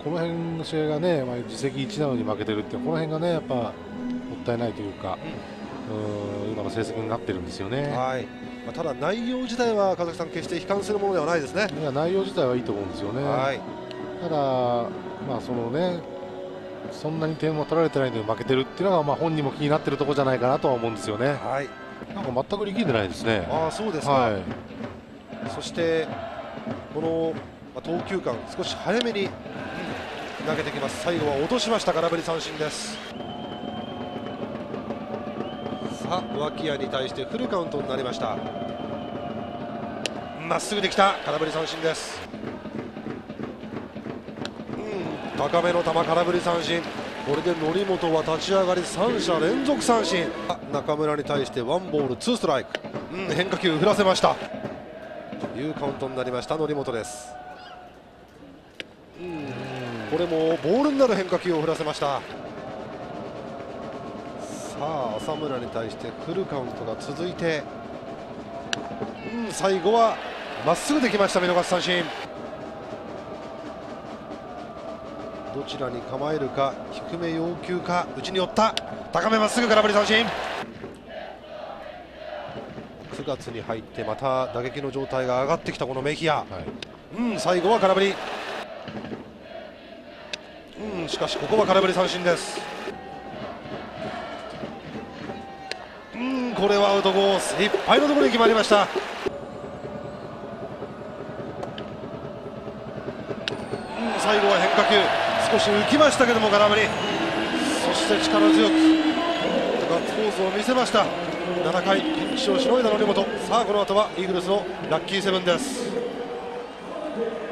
この辺の試合がね、自責1なのに負けてるって、この辺がね、やっぱもったいないというか、今の成績になってるんですよね。 はい。ただ内容自体は川崎さん、決して悲観するものではないですね。 いや、内容自体はいいと思うんですよね。 はい。 ただ、そんなに点も取られてないのに負けてるっていうのが、本人も気になってるところじゃないかなとは思うんですよね。 はい。 なんか全く力んでないですね。 ああ、そうですか。 はい、 そしてこの投球間、少し早めに投げてきます。最後は落としました。空振り三振です。さあ、脇谷に対してフルカウントになりました。まっすぐできた。空振り三振です。高めの球、空振り三振。これで則本は立ち上がり3者連続三振。中村に対してワンボールツーストライク。変化球振らせましたというカウントになりました則本です。これもボールになる変化球を振らせました。さあ、浅村に対してフルカウントが続いて、最後はまっすぐできました。見逃し三振。どちらに構えるか、低め要求か、内に寄った高めまっすぐ、空振り三振。9月に入ってまた打撃の状態が上がってきたこのメヒア、最後は空振り、しかしここは空振り三振です。これはアウトコースいっぱいのところに決まりました。最後は変化球、少し浮きましたけども空振り、そして力強くガッツポーズを見せました。7回ピンチをしのいだ則本。さあ、この後はイーグルスのラッキーセブンです。